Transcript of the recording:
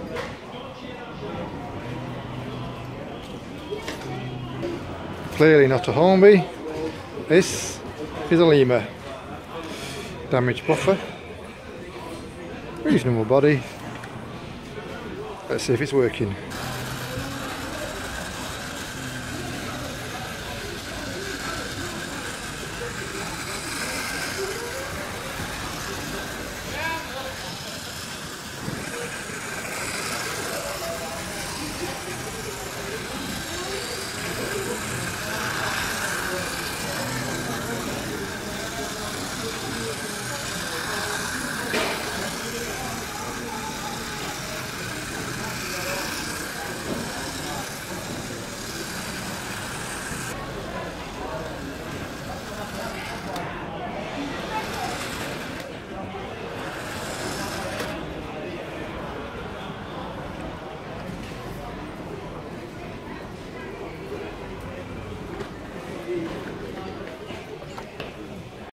Clearly not a Hornby. This is a lIma. Damaged buffer. Reasonable body. Let's see if it's working.